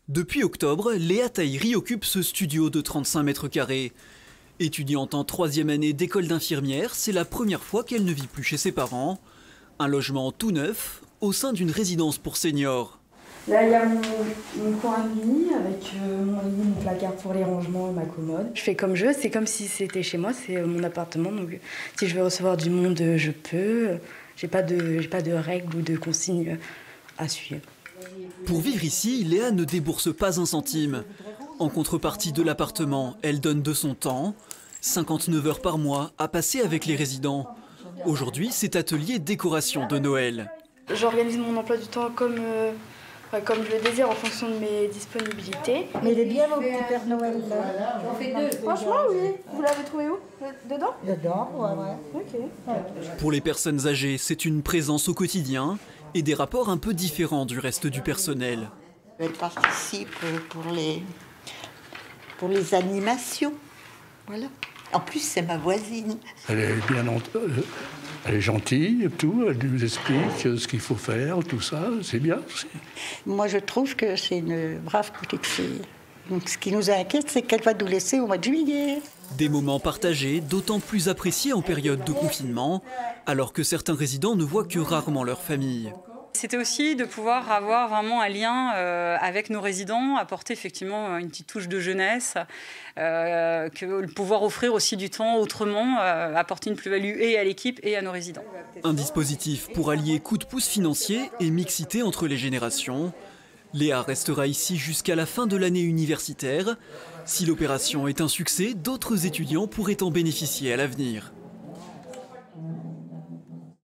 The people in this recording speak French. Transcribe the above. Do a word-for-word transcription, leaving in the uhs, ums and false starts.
Depuis octobre, Léa Tahiri occupe ce studio de trente-cinq mètres carrés. Étudiante en troisième année d'école d'infirmière, c'est la première fois qu'elle ne vit plus chez ses parents. Un logement tout neuf, au sein d'une résidence pour seniors. Là, il y a mon, mon coin de lit avec euh, mon lit, mon placard pour les rangements, ma commode. Je fais comme je veux, c'est comme si c'était chez moi, c'est mon appartement. Donc, si je veux recevoir du monde, je peux. J'ai pas de, j'ai pas de règles ou de consignes à suivre. Pour vivre ici, Léa ne débourse pas un centime. En contrepartie de l'appartement, elle donne de son temps, cinquante-neuf heures par mois à passer avec les résidents. Aujourd'hui, c'est atelier décoration de Noël. J'organise mon emploi du temps comme, euh, comme je le désire en fonction de mes disponibilités. Mais il est bien mon petit Père Noël là. On fait deux. Franchement, oui. Vous l'avez trouvé où? Dedans? Dedans, ouais, ouais. Ok. Pour les personnes âgées, c'est une présence au quotidien et des rapports un peu différents du reste du personnel. Elle participe pour les, pour les animations. Voilà. En plus, c'est ma voisine. Elle est bien, elle est gentille et tout. Elle nous explique ce qu'il faut faire, tout ça. C'est bien. Moi, je trouve que c'est une brave petite fille. Donc, ce qui nous inquiète, c'est qu'elle va nous laisser au mois de juillet. Des moments partagés, d'autant plus appréciés en période de confinement, alors que certains résidents ne voient que rarement leur famille. C'était aussi de pouvoir avoir vraiment un lien euh, avec nos résidents, apporter effectivement une petite touche de jeunesse, euh, que pouvoir offrir aussi du temps autrement, euh, apporter une plus-value et à l'équipe et à nos résidents. Un dispositif pour allier coup de pouce financier et mixité entre les générations. Léa restera ici jusqu'à la fin de l'année universitaire. Si l'opération est un succès, d'autres étudiants pourraient en bénéficier à l'avenir.